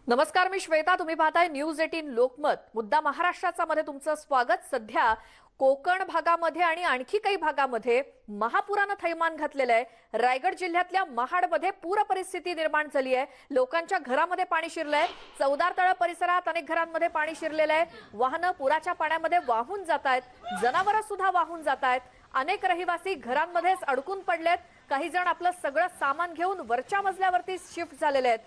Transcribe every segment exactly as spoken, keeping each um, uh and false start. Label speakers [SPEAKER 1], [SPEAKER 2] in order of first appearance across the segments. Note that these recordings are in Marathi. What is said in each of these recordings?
[SPEAKER 1] नमस्कार, मी श्वेता. तुम्ही पाहताय न्यूज अठरा लोकमत. मुद्दा महाराष्ट्राचा मध्ये तुमचं स्वागत. सध्या कोकण भागामध्ये आणि आणखी काही भागामध्ये महापुरानं थैमान घातलेलं आहे. रायगड जिल्ह्यातल्या महाडमध्ये पूर परिस्थिती निर्माण झाली आहे. लोकांच्या घरामध्ये पाणी शिरलंय. चौदार तळ परिसरात अनेक घरांमध्ये पाणी शिरलेलं आहे. वाहनं पुराच्या पाण्यामध्ये वाहून जात आहेत. जनावरं सुद्धा वाहून जात आहेत. अनेक रहिवासी घरांमध्येच अडकून पडलेत. काही जण आपलं सगळं सामान घेऊन वरच्या मजल्यावरती शिफ्ट झालेले आहेत.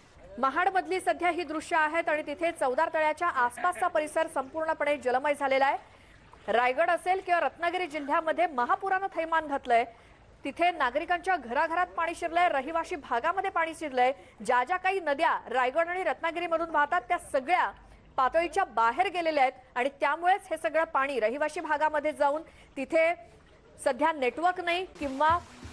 [SPEAKER 1] महाडमधली सध्या ही दृश्य आहेत आणि तिथे चौदार तळ्याच्या आसपासचा परिसर संपूर्णपणे जलमय झालेला आहे. रायगड असेल किंवा रत्नागिरी जिल्ह्यामध्ये महापुरानं थैमान घातलंय. तिथे नागरिकांच्या घराघरात पाणी शिरलंय. रहिवासी भागामध्ये पाणी शिरलंय. ज्या ज्या काही नद्या रायगड आणि रत्नागिरीमधून वाहतात त्या सगळ्या पातळीच्या बाहेर गेलेल्या आहेत आणि त्यामुळेच हे सगळं पाणी रहिवासी भागामध्ये जाऊन तिथे सध्या नेटवर्क नाही किंवा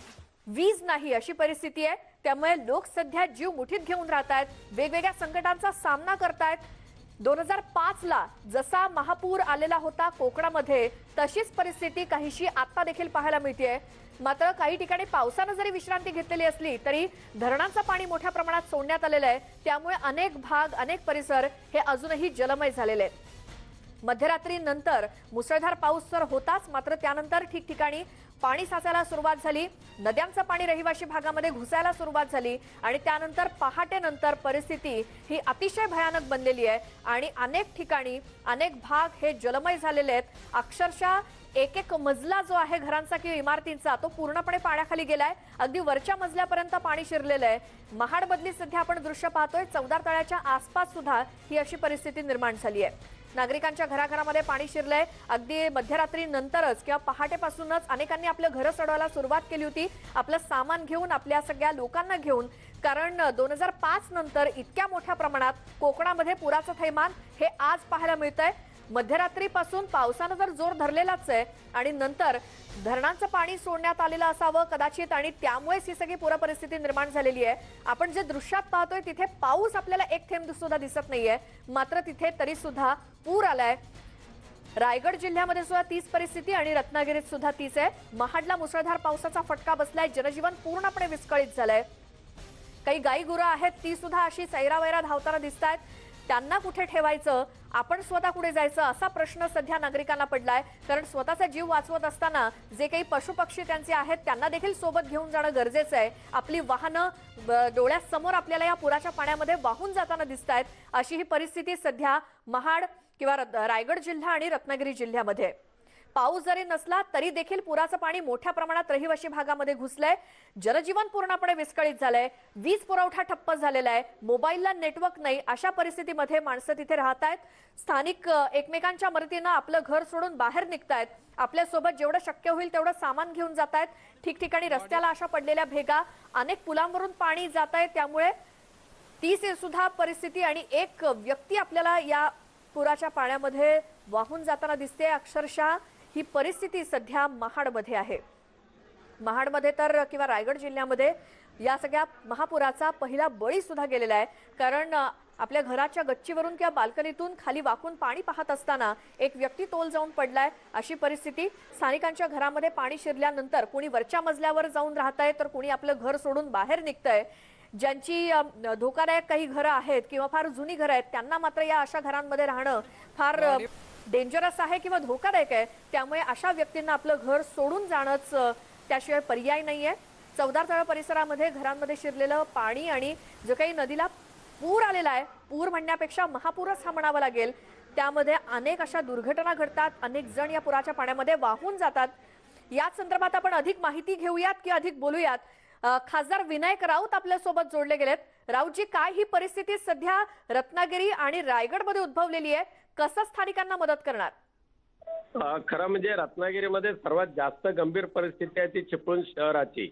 [SPEAKER 1] वीज नाही अशी परिस्थिती आहे. त्यामुळे लोक सध्या जीव मुठीत घेऊन राहत आहेत. वेगवेगळ्या संकटांचा सामना करतायत. दोन हजार पाच ला जसा महापूर आलेला होता कोकणामध्ये तशीच परिस्थिती काहीशी आता देखील पाहायला मिळतेय. मात्र काही ठिकाणी पावसानं जरी विश्रांती घेतलेली असली तरी धरणांचं पाणी मोठ्या प्रमाणात सोडण्यात आलेलं आहे. त्यामुळे अनेक भाग अनेक परिसर हे अजूनही जलमय झालेले आहेत. मध्यरात्रीनंतर मुसळधार पाऊस तर होताच, मात्र त्यानंतर ठिकठिकाणी पाणी साचायला सुरुवात झाली. नद्यांचं पाणी रहिवासी भागामध्ये घुसायला सुरुवात झाली आणि त्यानंतर पहाटेनंतर परिस्थिती ही अतिशय भयानक बनलेली आहे आणि अनेक ठिकाणी अनेक भाग हे जलमय झालेले आहेत. अक्षरशः एक एक मजला जो आहे घरांचा किंवा इमारतींचा तो पूर्णपणे पाण्याखाली गेलाय. अगदी वरच्या मजल्यापर्यंत पाणी शिरलेलं आहे. महाडमधली सध्या आपण दृश्य पाहतोय. चौदार तळ्याच्या आसपास सुद्धा ही अशी परिस्थिती निर्माण झाली आहे. नागरिकांच्या घराघरामध्ये पाणी शिरलंय. अगदी मध्यरात्रीनंतरच किंवा पहाटेपासूनच अनेकांनी आपलं घर सोडवायला सुरुवात केली होती, आपलं सामान घेऊन, आपल्या सगळ्या लोकांना घेऊन. कारण दोन हजार पाच नंतर इतक्या मोठ्या प्रमाणात कोकणामध्ये पुराचं थैमान हे आज पाहायला मिळतंय. मध्यरात्रीपासून पावसानं जर जोर धरलेलाच आहे आणि नंतर धरणांचं पाणी सोडण्यात आलेलं असावं कदाचित आणि त्यामुळेच ही सगळी पूर परिस्थिती निर्माण झालेली आहे. आपण जे दृश्यात पाहतोय तिथे पाऊस आपल्याला एक थेंब सुद्धा दिसत नाहीये, मात्र तिथे तरी सुद्धा पूर आलाय. रायगड जिल्ह्यामध्ये सुद्धा तीच परिस्थिती आणि रत्नागिरीत सुद्धा तीच आहे. महाडला मुसळधार पावसाचा फटका बसलाय. जनजीवन पूर्णपणे विस्कळीत झालंय. काही गाई गुरं आहेत ती सुद्धा अशी सैरावैरा धावताना दिसतायत. त्यांना कुठे ठेवायचं, आपण स्वतः कुठे जायचं असा प्रश्न सध्या नागरिकांना पडलाय. कारण स्वतःचा जीव वाचवत असताना जे काही पशुपक्षी त्यांचे आहेत त्यांना देखील सोबत घेऊन जाणं गरजेचं आहे. आपली वाहनं डोळ्यासमोर आपल्याला या पुराच्या पाण्यामध्ये वाहून जाताना दिसतायत. अशी ही परिस्थिती सध्या महाड किंवा रायगड जिल्हा आणि रत्नागिरी जिल्ह्यामध्ये. पाऊस जरी नसला तरी देखील पुराचं पाणी मोठ्या प्रमाणात रहिवासी भागामध्ये घुसलंय. जनजीवन पूर्णपणे विस्कळीत झालंय. वीज पुरवठा ठप्प झालेला आहे. मोबाईलला नेटवर्क नाही. अशा परिस्थितीमध्ये माणसं तिथे राहत आहेत. स्थानिक एकमेकांच्या मदतीनं आपलं घर सोडून बाहेर निघतायत. आपल्यासोबत जेवढं शक्य होईल तेवढं सामान घेऊन जात आहेत. ठिकठिकाणी रस्त्याला अशा पडलेल्या भेगा, अनेक पुलांवरून पाणी जात आहे. त्यामुळे ती सुद्धा परिस्थिती आणि एक व्यक्ती आपल्याला या पुराच्या पाण्यामध्ये वाहून जाताना दिसते. अक्षरशः ही परिस्थिती सध्या महाडमध्ये आहे. महाडमध्ये तर किंवा रायगड जिल्ह्यामध्ये या सगळ्या महापुराचा पहिला बळी सुद्धा गेलेला आहे. कारण आपल्या घराच्या गच्चीवरून किंवा बाल्कनीतून खाली वाकून पाणी पाहत असताना एक व्यक्ती तोल जाऊन पडलाय. अशी परिस्थिती. स्थानिकांच्या घरामध्ये पाणी शिरल्यानंतर कोणी वरच्या मजल्यावर जाऊन राहतंय तर कोणी आपलं घर सोडून बाहेर निघतंय. ज्यांची धोकादायक काही घरं आहेत किंवा फार जुनी घरं आहेत त्यांना मात्र या अशा घरांमध्ये राहणं फार डेंजरस आहे किंवा धोकादायक आहे. त्यामुळे अशा व्यक्तींना आपलं घर सोडून जाणंच त्याशिवाय पर्याय नाहीये. चौदार तळ परिसरामध्ये घरांमध्ये शिरलेलं पाणी आणि जो काही नदीला पूर आलेला आहे, पूर म्हणण्यापेक्षा महापूरच हा म्हणावा लागेल, त्यामध्ये अनेक अशा दुर्घटना घडतात. अनेक जण या पुराच्या पाण्यामध्ये वाहून जातात. याच संदर्भात आपण अधिक माहिती घेऊयात की अधिक बोलूयात. खासदार विनायक राऊत आपल्या सोबत जोडले गेलेत. राऊतजी, काय ही परिस्थिती सध्या रत्नागिरी आणि रायगडमध्ये उद्भवलेली आहे? कसं स्थानिकांना मदत करणार?
[SPEAKER 2] खरं म्हणजे रत्नागिरीमध्ये सर्वात जास्त गंभीर परिस्थिती आहे ती चिपळूण शहराची.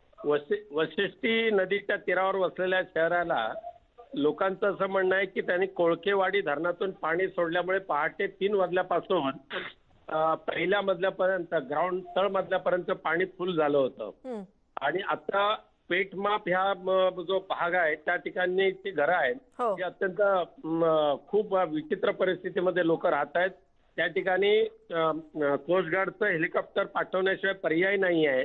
[SPEAKER 2] वशिष्ठी नदीच्या तीरावर वसलेल्या शहराला लोकांचं असं म्हणणं आहे की त्यांनी कोळकेवाडी धरणातून पाणी सोडल्यामुळे पहाटे तीन वाजल्यापासून पहिल्या मजल्यापर्यंत, ग्राउंड तळ मजल्यापर्यंत पाणी फुल झालं होतं. आणि आता पेठमाप ह्या जो भाग आहे त्या ठिकाणी ती घरं आहेत ती अत्यंत खूप विचित्र परिस्थितीमध्ये लोक राहत आहेत. त्या ठिकाणी कोस्टगार्डचं हेलिकॉप्टर पाठवण्याशिवाय पर्याय नाही आहे.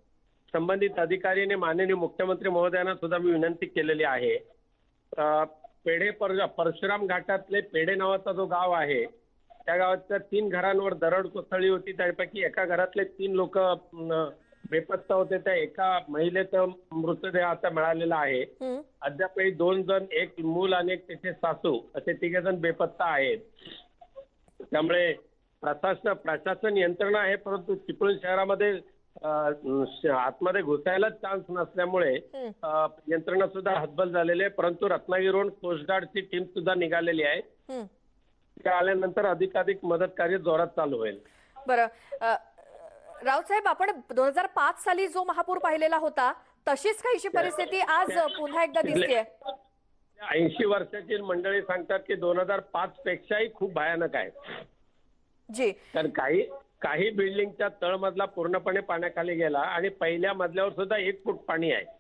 [SPEAKER 2] संबंधित अधिकाऱ्याने माननीय मुख्यमंत्री महोदयांना सुद्धा मी विनंती केलेली आहे. पेढे पर परशुराम घाटातले पेढे नावाचा जो गाव आहे त्या गावाच्या तीन घरांवर दरड कोसळली होती. त्यापैकी एका घरातले तीन लोक बेपत्ता होते. त्या एका महिलेचा मृतदेह आता मिळालेला आहे.
[SPEAKER 1] हं.
[SPEAKER 2] अद्यापही दोन जण, एक मूल आणि एक त्याचे सासू असे तिघे जण बेपत्ता आहेत. त्यामुळे प्रशासन प्रशासन यंत्रणा आहे, परंतु चिपळूण शहरामध्ये अ, आतमध्ये घुसायला चान्स नसल्यामुळे
[SPEAKER 1] हं.
[SPEAKER 2] अ, यंत्रणा सुद्धा हतबल झालेली आहे. परंतु रत्नागिरीवरून कोस्टगार्डची टीम सुद्धा निघालेली आहे.
[SPEAKER 1] हं.
[SPEAKER 2] त्या आल्यानंतर अधिकाधिक मदत कार्य जोरात चालू होईल.
[SPEAKER 1] बरं अ, राऊतसाहेब, आपण दोन हजार पाच साली जो महापूर पाहिलेला होता तशीच काहीशी परिस्थिती आज पुन्हा एकदा दिसतेय.
[SPEAKER 2] ऐंशी वर्षाची मंडळी सांगतात की दोन हजार पाच पेक्षाही खूप भयानक आहे.
[SPEAKER 1] जी.
[SPEAKER 2] तर काही काही बिल्डिंगचा तळमजला पूर्णपणे पाण्याखाली गेला आणि पहिल्या मजल्यावर सुद्धा एक फूट पाणी आहे.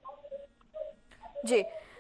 [SPEAKER 1] जी.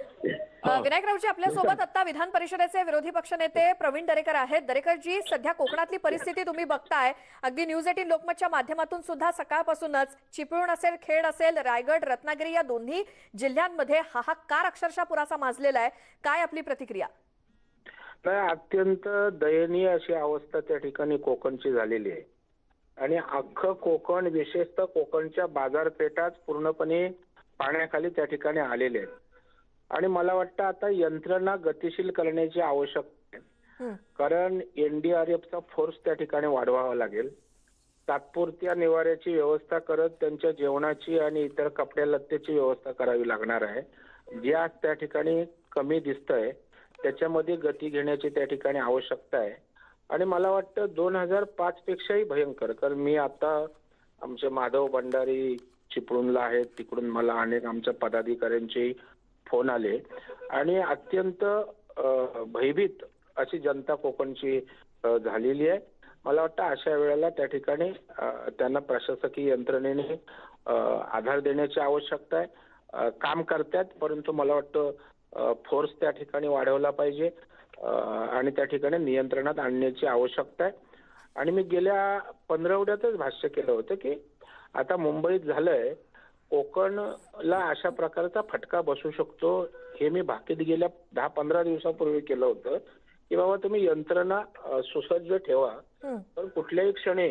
[SPEAKER 1] अ, विनायकरावजी, आपल्यासोबत आता विधान परिषदेचे विरोधी पक्षनेते प्रवीण दरेकर आहेत. दरेकरजी, सध्या कोकणातली परिस्थिती तुम्ही बघताय. अगदी न्यूज एटीन लोकमतच्या माध्यमातून सुद्धा सकाळपासूनच चिपळूण असेल, खेड असेल, रायगड, रत्नागिरी या दोन्ही जिल्ह्यांमध्ये हाहाकार अक्षरशः पुराचा माजलेला आहे. काय आपली प्रतिक्रिया?
[SPEAKER 3] नाही, अत्यंत दयनीय अशी अवस्था त्या ठिकाणी कोकणची झालेली आहे आणि अख्खं कोकण, विशेषतः कोकणच्या बाजारपेठाच पूर्णपणे पाण्याखाली त्या ठिकाणी आलेले आहेत. आणि मला वाटतं आता यंत्रणा गतिशील करण्याची आवश्यकता आहे. कारण एनडीआरएफचा फोर्स त्या ठिकाणी वाढवावा लागेल. तात्पुरत्या निवाऱ्याची व्यवस्था करत त्यांच्या जेवणाची आणि इतर कपड्या लत्त्याची व्यवस्था करावी लागणार आहे. जे आज त्या ठिकाणी कमी दिसतंय त्याच्यामध्ये गती घेण्याची त्या ठिकाणी आवश्यकता आहे. आणि मला वाटतं दोन हजार पाच पेक्षाही भयंकर, कारण मी आता आमचे माधव भंडारी चिपळूणला आहेत, तिकडून मला अनेक आमच्या पदाधिकाऱ्यांचे फोन आले आणि अत्यंत भयभीत अशी जनता कोकणची झालेली आहे. मला वाटतं अशा वेळेला त्या ठिकाणी त्यांना प्रशासकीय यंत्रणेने आधार देण्याची आवश्यकता आहे. काम करतात, परंतु मला वाटतं फोर्स त्या ठिकाणी वाढवला पाहिजे आणि त्या ठिकाणी नियंत्रणात आणण्याची आवश्यकता आहे. आणि मी गेल्या पंधरवड्यातच भाष्य केलं होतं की आता मुंबईत झालंय, कोकणला अशा प्रकारचा फटका बसू शकतो हे मी भाकीत गेल्या दहा पंधरा दिवसापूर्वी केलं होतं की बाबा तुम्ही यंत्रणा सुसज्ज ठेवा, तर कुठल्याही क्षणी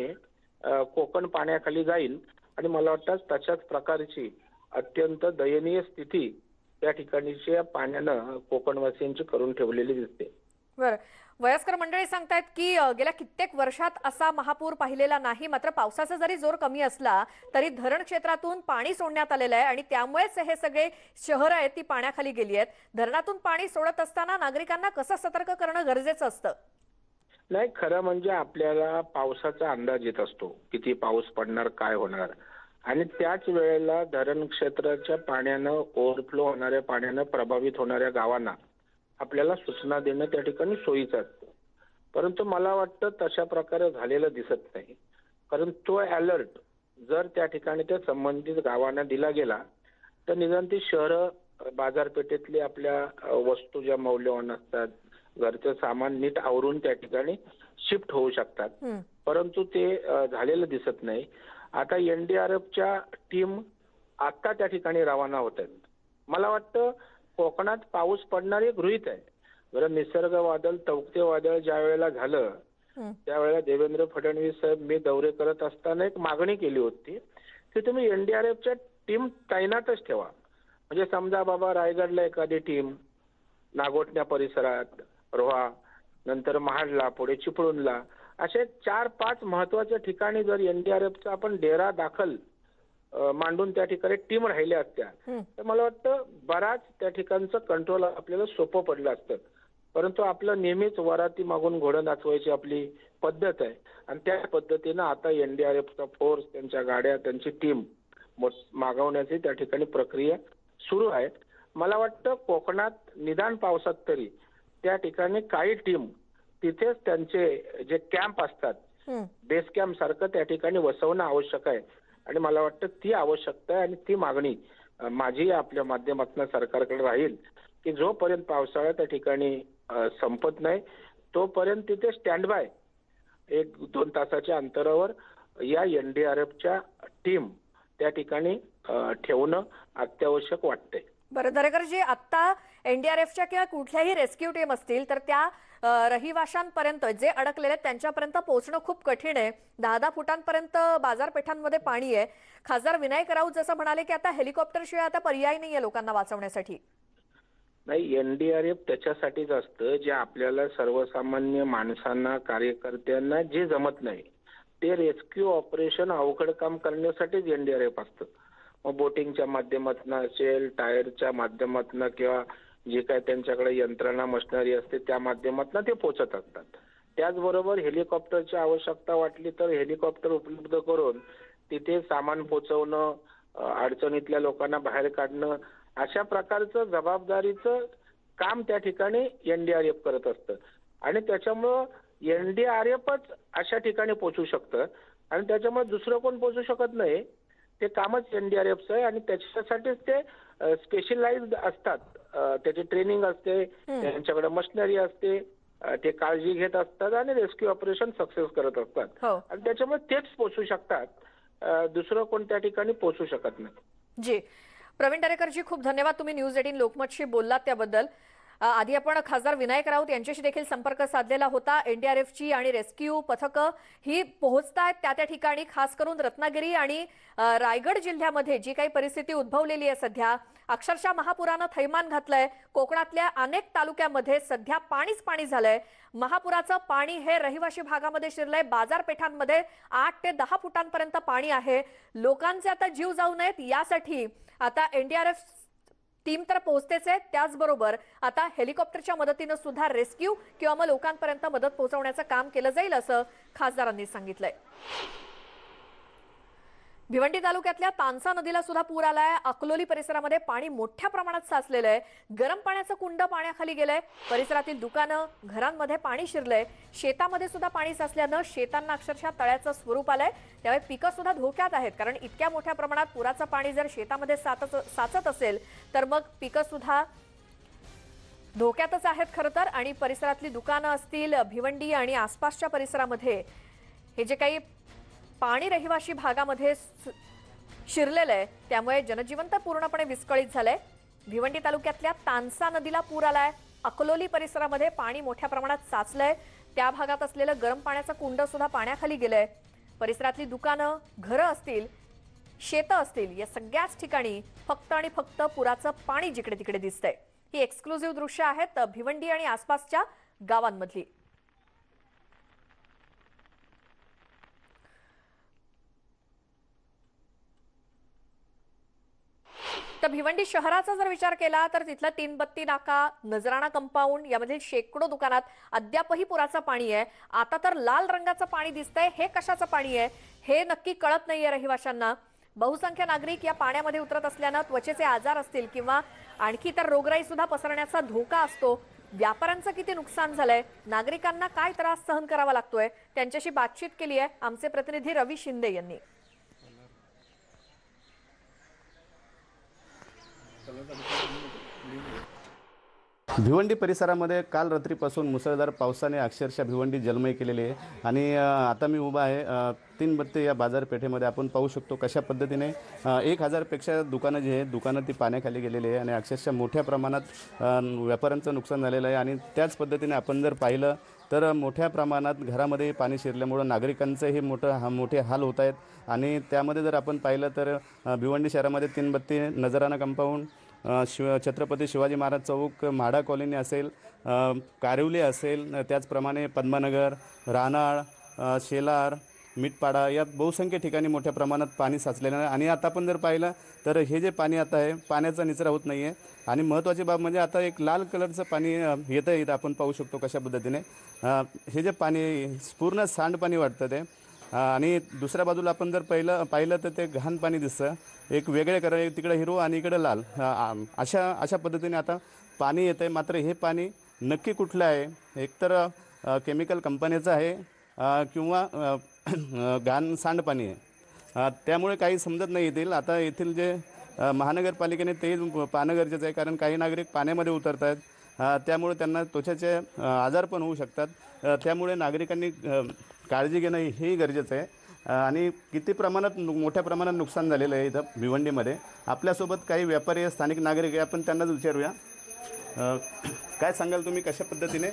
[SPEAKER 3] कोकण पाण्याखाली जाईल. आणि मला वाटतं तशाच प्रकारची अत्यंत दयनीय स्थिती त्या ठिकाणीच्या पाण्यानं कोकणवासियांची करून ठेवलेली दिसते.
[SPEAKER 1] बरं, वयस्कर मंडळी सांगतायत की अ, गेल्या कित्येक वर्षात असा महापूर पाहिलेला नाही. मात्र पावसाचा जरी जोर कमी असला तरी धरण क्षेत्रातून पाणी सोडण्यात आलेलं आहे आणि त्यामुळेच हे सगळे शहरं आहेत ती पाण्याखाली गेली आहेत. धरणातून पाणी सोडत असताना नागरिकांना कसं सतर्क करणं गरजेचं असतं?
[SPEAKER 3] नाही, खरं म्हणजे आपल्याला पावसाचा अंदाज येत असतो, किती पाऊस पडणार, काय होणार. आणि त्याच वेळेला धरण क्षेत्राच्या पाण्यानं, ओव्हरफ्लो होणाऱ्या पाण्यानं प्रभावित होणाऱ्या गावांना आपल्याला सूचना देणं त्या ठिकाणी सोयीचं असतं. परंतु मला वाटतं तशा प्रकारे झालेलं दिसत नाही. कारण तो अलर्ट जर त्या ठिकाणी त्या संबंधित गावांना दिला गेला तर निदान ती शहरं, बाजारपेठेतली आपल्या वस्तू ज्या मौल्यवान असतात, घरचं सामान नीट आवरून त्या ठिकाणी शिफ्ट होऊ शकतात. परंतु ते झालेलं दिसत नाही. आता एनडीआरएफच्या टीम आता त्या ठिकाणी रवाना होत आहेत. मला वाटतं कोकणात पाऊस पडणार हे गृहीत आहे. बरं, निसर्ग वादळ, तौक्ते वादळ ज्या वेळेला झालं त्यावेळेला देवेंद्र फडणवीस साहेब मी दौरे करत असताना एक मागणी केली होती की तुम्ही एनडीआरएफच्या टीम तैनातच ठेवा. म्हणजे समजा बाबा रायगडला एखादी टीम, नागोठण्या परिसरात, रोहा, नंतर महाडला, पुढे चिपळूणला, असे चार पाच महत्वाच्या ठिकाणी जर एनडीआरएफचा आपण डेरा दाखल मांडून त्या ठिकाणी टीम राहिल्या असत्या तर मला वाटतं बराच त्या ठिकाणचं कंट्रोल आपल्याला सोपं पडलं असतं. परंतु आपलं नेहमीच वराती मागून घोडं नाचवायची आपली पद्धत आहे आणि त्या पद्धतीनं आता एनडीआरएफचा फोर्स, त्यांच्या गाड्या, त्यांची टीम मागवण्याची त्या ठिकाणी प्रक्रिया सुरू आहे. मला वाटतं कोकणात निदान पावसात तरी त्या ठिकाणी काही टीम तिथेच त्यांचे जे कॅम्प असतात, बेस कॅम्प सारखं त्या ठिकाणी वसवणं आवश्यक आहे. आणि मला वाटतं ती आवश्यकता आहे आणि ती मागणी माझी आपल्या माध्यमातून सरकारकडे राहील की जोपर्यंत पावसाळा त्या ठिकाणी संपत नाही तोपर्यंत तिथे स्टँड बाय एक दोन तासाच्या अंतरावर या एनडीआरएफच्या टीम त्या ठिकाणी ठेवणं अत्यावश्यक वाटतंय.
[SPEAKER 1] बरं दरेकरजी, आता एनडीआरएफच्या किंवा कुठल्याही रेस्क्यू टीम असतील तर त्या अ, रहिवाशांपर्यंत जे अडकलेले आहेत त्यांच्यापर्यंत पोहोचणं खूप कठीण आहे. दहा दहा फुटांपर्यंत बाजारपेठांमध्ये पाणी आहे. खासदार विनायक राऊत जसं म्हणाले की आता हेलिकॉप्टरशिवाय आता पर्याय नाहीये लोकांना वाचवण्यासाठी.
[SPEAKER 3] नाही, एनडीआरएफ त्याच्यासाठीच असतं जे आपल्याला सर्वसामान्य माणसांना, कार्यकर्त्यांना जे जमत नाही ते रेस्क्यू ऑपरेशन अवघड काम करण्यासाठीच एनडीआरएफ असतं. मग बोटिंगच्या माध्यमातून असेल, टायरच्या माध्यमातून किंवा जे काय त्यांच्याकडे यंत्रणा मशिनरी असते त्या माध्यमातून ते पोहोचत असतात. त्याचबरोबर हेलिकॉप्टरची आवश्यकता वाटली तर हेलिकॉप्टर उपलब्ध करून तिथे सामान पोहोचवणं, अ, अडचणीतल्या लोकांना बाहेर काढणं अशा प्रकारचं जबाबदारीचं काम त्या ठिकाणी एनडीआरएफ करत असतं. आणि त्याच्यामुळं एनडीआरएफच अशा ठिकाणी पोहोचू शकतं आणि त्याच्यामुळे दुसरं कोण पोहोचू शकत नाही. ते कामच एनडीआरएफचं आहे आणि त्याच्यासाठीच ते स्पेशलाइज्ड असतात. अ, त्याची ट्रेनिंग असते, त्यांच्याकडे मशिनरी असते, अ, ते काळजी घेत असतात आणि रेस्क्यू ऑपरेशन सक्सेस करत असतात.
[SPEAKER 1] हो
[SPEAKER 3] आणि त्याच्यामुळे तेच पोहोचू शकतात. अ, दुसरं कोण त्या ठिकाणी पोहोचू शकत नाही.
[SPEAKER 1] जी, प्रवीण दरेकरजी खूप धन्यवाद. तुम्ही न्यूज एटीन लोकमतशी बोललात त्याबद्दल. अ, आधी आपण खासदार विनायक राऊत यांच्याशी देखील संपर्क साधलेला होता. एनडीआरएफची आणि रेस्क्यू पथकं ही पोहोचतायत त्या त्या ठिकाणी. खास करून रत्नागिरी आणि अ, रायगड जिल्ह्यामध्ये जी काही परिस्थिती उद्भवलेली आहे सध्या, अक्षरशः महापुरानं थैमान घातलंय. कोकणातल्या अनेक तालुक्यामध्ये सध्या पाणीच पाणी झालंय. महापुराचं पाणी हे रहिवासी भागामध्ये शिरलंय. बाजारपेठांमध्ये आठ ते दहा फुटांपर्यंत पाणी आहे. लोकांचे आता जीव जाऊ नयेत यासाठी आता एनडीआरएफ टीम तर पोहोचतेच आहे, त्याचबरोबर आता हेलिकॉप्टरच्या मदतीनं सुद्धा रेस्क्यू किंवा मग लोकांपर्यंत मदत पोहोचवण्याचं काम केलं जाईल असं खासदारांनी सांगितलंय. भिवंडी तालुक्यातल्या तानसा नदीला सुद्धा पूर आलाय. अकलोली परिसरामध्ये पाणी मोठ्या प्रमाणात साचलेलं आहे. गरम पाण्याचं कुंड पाण्याखाली गेलंय. परिसरातील दुकानं, घरांमध्ये पाणी शिरलंय. शेतामध्ये सुद्धा पाणी साचल्यानं शेतांना अक्षरशः तळ्याचं स्वरूप आलंय. त्यामुळे पिकं सुद्धा धोक्यात आहेत, कारण इतक्या मोठ्या प्रमाणात पुराचं पाणी जर शेतामध्ये साचत असेल तर मग पिकं सुद्धा धोक्यातच आहेत खरं तर. आणि परिसरातली दुकानं असतील, भिवंडी आणि आसपासच्या परिसरामध्ये हे जे काही पाणी रहिवासी भागामध्ये शिरलेलं आहे त्यामुळे जनजीवन तर पूर्णपणे विस्कळीत झालंय. भिवंडी तालुक्यातल्या तानसा नदीला पूर आलाय. अकलोली परिसरामध्ये पाणी मोठ्या प्रमाणात साचलंय. त्या भागात असलेलं गरम पाण्याचं कुंड सुद्धा पाण्याखाली गेलंय. परिसरातली दुकानं, घरं असतील, शेतं असतील, या सगळ्याच ठिकाणी फक्त आणि फक्त पुराचं पाणी जिकडे तिकडे दिसतंय. ही एक्सक्लुझिव्ह दृश्य आहेत भिवंडी आणि आसपासच्या गावांमधली. तर भिवंडी शहराचा जर विचार केला तर तिथला तीन बत्ती नाका, नजराणा कंपाऊंड यामधील शेकडो दुकानात अद्यापही पुराचं पाणी आहे. आता तर लाल रंगाचं पाणी दिसतंय. हे कशाचं पाणी आहे हे नक्की कळत नाहीये रहिवाशांना. बहुसंख्य नागरिक या पाण्यामध्ये उतरत असल्यानं त्वचेचे आजार असतील किंवा आणखी तर रोगराई सुद्धा पसरण्याचा धोका असतो. व्यापाऱ्यांचं किती नुकसान झालंय, नागरिकांना काय त्रास सहन करावा लागतोय, त्यांच्याशी बातचीत केली आहे आमचे प्रतिनिधी रवी शिंदे यांनी.
[SPEAKER 4] भिवंडी परिसरामध्ये काल रात्रीपासून मुसळधार पावसाने अक्षरशः भिवंडी जलमय केलेली आहे. आणि आता मी उभा आहे तीन बत्ती या बाजारपेठेमध्ये. आपण पाहू शकतो कशा पद्धतीने एक हजारपेक्षा दुकानं जी आहेत दुकानं ती पाण्याखाली गेलेली आहे आणि अक्षरशः मोठ्या प्रमाणात व्यापाऱ्यांचं नुकसान झालेलं आहे. आणि त्याच पद्धतीने आपण जर पाहिलं तर मोठ्या प्रमाणात घरामध्ये पाणी शिरल्यामुळं नागरिकांचंही मोठं हा मोठे हाल होत आहेत. आणि त्यामध्ये जर आपण पाहिलं तर भिवंडी शहरामध्ये तीन बत्ती, नजराणा कंपाऊंड, शिव छत्रपती शिवाजी महाराज चौक, म्हाडा कॉलनी असेल, कारिवली असेल, त्याचप्रमाणे पद्मानगर, रानाळ, शेलार, मिठपाडा या बहुसंख्य ठिकाणी मोठ्या प्रमाणात पाणी साचलेलं आहे. आणि आता आपण जर पाहिलं तर हे जे पाणी आता आहे पाण्याचा निचरा होत नाही आहे. आणि महत्त्वाची बाब म्हणजे आता एक लाल कलरचं पाणी येतं आहे. इथं आपण पाहू शकतो कशा पद्धतीने हे जे पाणी पूर्ण सांडपाणी वाटतं ते. आणि दुसऱ्या बाजूला आपण जर पहिलं पाहिलं तर ते घाण पाणी दिसतं. एक वेगळे कर तिकडे हिरो आणि इकडे लाल अशा अशा पद्धतीने आता पाणी येतं आहे. मात्र हे पाणी नक्की कुठलं आहे, एकतर केमिकल कंपनीचं आहे किंवा घाण सांडपाणी आहे. त्यामुळे काही समजत नाही येतील. आता येथील जे महानगरपालिकेने ते पाहणं गरजेचं आहे, कारण काही नागरिक पाण्यामध्ये उतरत आहेत. त्यामुळे त्यांना त्वचेचे आजार पण होऊ शकतात. त्यामुळे नागरिकांनी काळजी घेणं हेही गरजेचं आहे. आणि किती प्रमाणात मोठ्या प्रमाणात नुकसान झालेलं आहे इथं भिवंडीमध्ये. आपल्यासोबत काही व्यापारी, स्थानिक नागरिक आहे, आपण त्यांनाच विचारूया. अ, काय सांगाल तुम्ही कशा पद्धतीने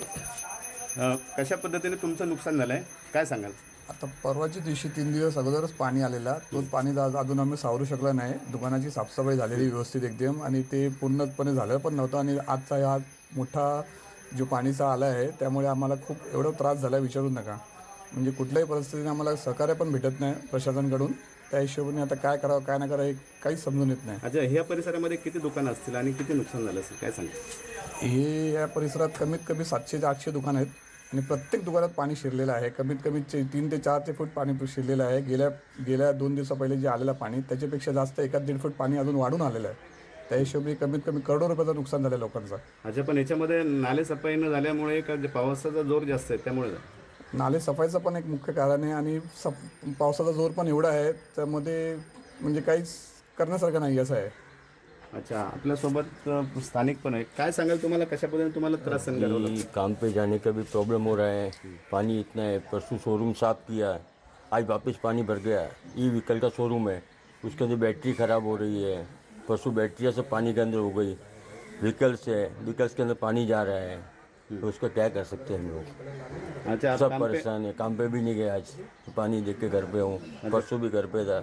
[SPEAKER 4] अ, कशा पद्धतीने तुमचं नुकसान झालं आहे काय सांगाल?
[SPEAKER 5] आता परवाच्या दिवशी तीन दिवस अगोदरच पाणी आलेला तो पाणी दा- अजून आम्ही सावरू शकला नाही. दुकानाची साफसफाई झालेली व्यवस्थित एकदम आणि ते पूर्णपणे झालं पण नव्हतं आणि आजचा हा मोठा जो पाणीचा आला आहे त्यामुळे आम्हाला खूप एवढा त्रास झाला विचारू नका. म्हणजे कुठल्याही परिस्थितीने आम्हाला सहकार्य पण भेटत नाही प्रशासनाकडून. त्या हिशोबाने आता काय करावं काय नाही करावं हे काहीच समजून येत नाही.
[SPEAKER 4] अच्छा, ह्या परिसरामध्ये किती दुकानं असतील आणि किती नुकसान झालं असेल काय सांगा?
[SPEAKER 5] हे या परिसरात कमीत कमी सातशे ते आठशे दुकानं आहेत आणि प्रत्येक दुकानात पाणी शिरलेलं आहे. कमीत कमी चे- तीन ते चार ते फूट पाणी शिरलेलं आहे. गेल्या गेल्या दोन दिवसा पहिले जे आलेलं पाणी त्याच्यापेक्षा जास्त एकाच दीड फूट पाणी अजून वाढून आलेलं आहे. त्या हिशोबाने कमीत कमी करोडो रुपयाचं नुकसान झालं लोकांचं.
[SPEAKER 4] अच्छा, पण याच्यामध्ये नाले सफाई न झाल्यामुळे का जे पावसाचा जोर जास्त आहे त्यामुळे?
[SPEAKER 5] नाले सफाईचं पण एक मुख्य कारण आहे आणि सप पावसाचा जोर पण एवढा आहे त्यामध्ये म्हणजे काहीच करण्यासारखं नाही असं आहे.
[SPEAKER 4] अच्छा, आपल्यासोबत अ, स्थानिक पण आहे. काय सांगाल तुम्हाला कशा पद्धतीने तुम्हाला त्रास सहन करावा लागतो?
[SPEAKER 6] कि काम पे जाने का भी प्रॉब्लम हो रहा है। पानी इतना है, परसों शोरूम साफ किया, आज वापस पानी भर गया। ई व्हीकल का शोरूम है, उसके अंदर बैटरी ख़राब हो रही है। परसों बैटरियाँ सब पानी के अंदर हो गई। व्हीकल्स है, व्हीकल्स के अंदर पानी जा रहा है, तो उसका क्या कर सकते हैं हम लोग?
[SPEAKER 4] अच्छा, आप
[SPEAKER 6] सब
[SPEAKER 4] काम पे-
[SPEAKER 6] परेशान है। काम पे भी नहीं गए आज, पानी देख के घर पे हूँ। परसों भी घर पे था।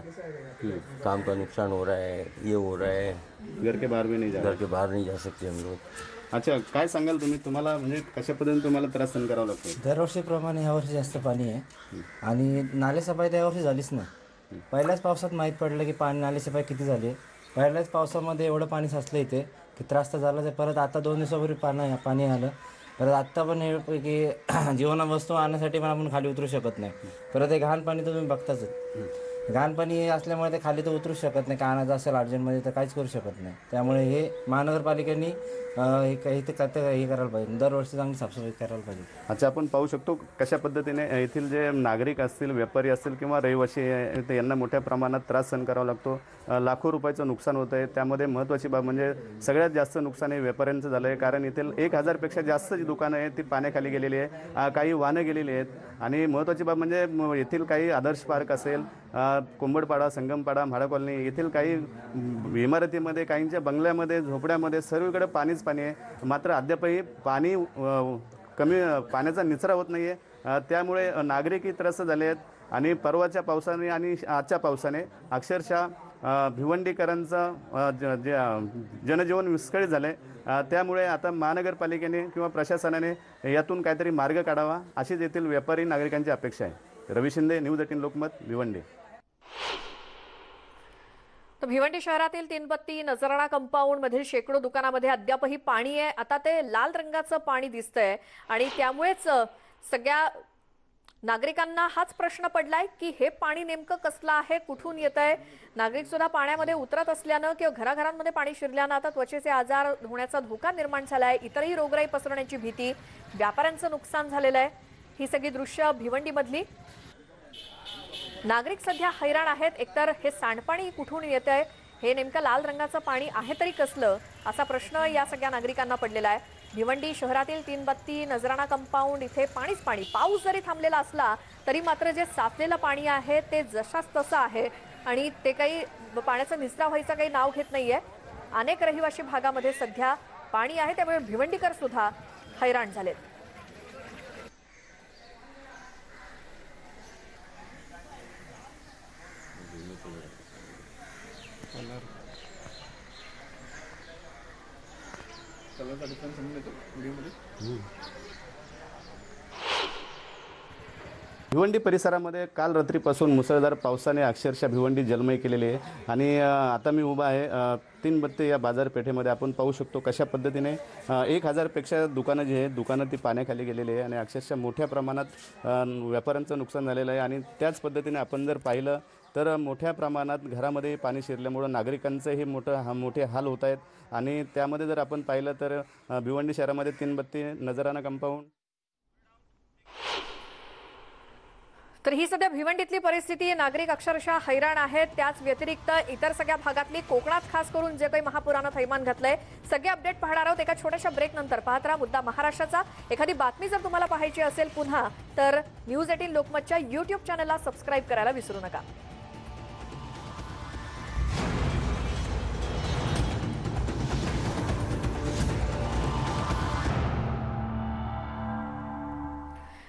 [SPEAKER 6] काम का नुकसान हो रहा है, ये हो रहा है,
[SPEAKER 4] घर के बाहेर भी नाही जा
[SPEAKER 6] घर के बाहर नहीं जा सकते हम लोग।
[SPEAKER 4] अच्छा, काय सांगाल तुम्ही तुम्हाला म्हणजे कशा पद्धतीने तुम्हाला त्रास सहन करावा लागतो?
[SPEAKER 7] दरवर्षीप्रमाणे यावर्षी जास्त पाणी आहे आणि नालेसफाई त्यावर्षी झालीच नाही. पहिल्याच पावसात माहीत पडलं की पाणी नालेसफाई किती झाली. पहिल्याच पावसामध्ये एवढं पाणी साचलं इथे की त्रास तर झालाच आहे. परत आता दोन दिवसापूर्वी पाणी पाणी आलं. परत आत्ता पण हे की जीवना वस्तू आणण्यासाठी पण आपण खाली उतरू शकत नाही. परत हे घाण पाणी तर तुम्ही बघताच. घाण पाणी असल्यामुळे ते खाली तर उतरू शकत नाही. का आणायचं असेल अर्जंटमध्ये तर काहीच करू शकत नाही. त्यामुळे हे महानगरपालिकेने अं, हे काही ते करता हे करायला पाहिजे. दरवर्षी चांगली साफसफाई करायला पाहिजे.
[SPEAKER 4] अच्छा, आपण पाहू शकतो कशा पद्धतीने येथील जे नागरिक असतील, व्यापारी असतील किंवा रहिवासी आहे, ते यांना मोठ्या प्रमाणात त्रास सहन करावा लागतो. अ, लाखो रुपयाचं नुकसान होतं आहे. त्यामध्ये महत्त्वाची बाब म्हणजे सगळ्यात जास्त नुकसान हे व्यापाऱ्यांचं झालं आहे. कारण येथील एक हजारपेक्षा जास्त जी दुकानं आहेत ती पाण्याखाली गेलेली आहे. अ, काही वाहनं गेलेली आहेत आणि महत्त्वाची बाब म्हणजे म- येथील काही आदर्श पार्क असेल, अ, कोंबडपाडा, संगमपाडा, म्हाडा कॉलनी येथील काही म, इमारतीमध्ये, काहींच्या बंगल्यामध्ये, झोपड्यामध्ये सर्वीकडे पाणीच पाणी आहे. मात्र अद्यापही पाणी अ, कमी पाण्याचा निचरा होत नाही आहे. त्यामुळे नागरिकही त्रस्त झाले आहेत आणि परवाच्या पावसाने आणि आजच्या पावसाने अक्षरशः अ, भिवंडीकरांचं अ, ज जे अ, जनजीवन विस्कळीत झालं आहे. त्यामुळे आता महानगरपालिकेने किंवा प्रशासनाने यातून काहीतरी मार्ग काढावा अशीच येथील व्यापारी नागरिकांची अपेक्षा आहे. Ravi Shinde, news eighteen Lokmat, Bhiwandi.
[SPEAKER 1] तर भिवंडी शहरातील तीनबत्ती नजराणा कंपाऊंड मधील शेकडो दुकानामध्ये अद्यापही पाणी आहे. आता ते लाल रंगाचं पाणी दिसतंय आणि त्यामुळेच सगळ्या नागरिकांना हाच प्रश्न पडलाय की हे पाणी नेमकं कसलं आहे, कुठून येतंय. नागरिक सुद्धा पाण्यामध्ये उतरत असल्यानं किंवा घराघरांमध्ये पाणी शिरल्यानं आता त्वचेचे आजार होण्याचा धोका निर्माण झालाय. इतरही रोगराई पसरण्याची भीती, व्यापाऱ्यांचं नुकसान झालेलं आहे. ही सगळी दृश्य भिवंडीमधली. नागरिक सध्या हैराण आहेत. एकतर हे सांडपाणी कुठून येतंय, हे नेमकं लाल रंगाचं पाणी आहे तरी कसलं, असा प्रश्न या सगळ्या नागरिकांना पडलेला आहे. भिवंडी शहरातील तीनबत्ती नजराणा कंपाऊंड इथे पाणीच पाणी. पाऊस जरी थांबलेला असला तरी मात्र जे साचलेलं पाणी आहे ते जशाच तसं आहे आणि ते काही पाण्याचा निचरा व्हायचं काही नाव घेत नाहीये. अनेक रहिवासी भागामध्ये सध्या पाणी आहे, त्यामुळे भिवंडीकर सुद्धा हैराण झालेत.
[SPEAKER 4] भिवंडी परिसरामध्ये काल रात्रीपासून मुसळधार पावसाने अक्षरशः भिवंडी जलमय केलेली आहे आणि अ, आता मी उभा आहे अ, तीनबत्ती या बाजारपेठेमध्ये. आपण पाहू शकतो कशा पद्धतीने अ, एक हजारपेक्षा दुकानं जी आहेत दुकानं ती पाण्याखाली गेलेली आहे आणि अक्षरशः मोठ्या प्रमाणात अ, व्यापाऱ्यांचं नुकसान झालेलं आहे. आणि त्याच पद्धतीने आपण जर पाहिलं तर मोठ्या प्रमाणात घरामध्ये पाणी शिरल्यामुळं नागरिकांचंही मोठं हा मोठे हाल होत आहेत. आणि त्यामध्ये जर आपण पाहिलं तर अ, भिवंडी शहरामध्ये तीनबत्ती नजराणा कंपाऊंड.
[SPEAKER 1] तर ही सध्या भिवंडीतली परिस्थिती. नागरिक अक्षरशः हैराण आहेत. त्याच व्यतिरिक्त इतर सगळ्या भागातली, कोकणात खास करून जे काही महापुरानं थैमान घातलंय, सगळे अपडेट पाहणार आहोत एका छोट्याशा ब्रेक नंतर. पाहत राहा मुद्दा महाराष्ट्राचा. एखादी बातमी जर तुम्हाला पाहायची असेल पुन्हा तर न्यूज एटीन लोकमतच्या युट्यूब चॅनलला सबस्क्राईब करायला विसरू नका.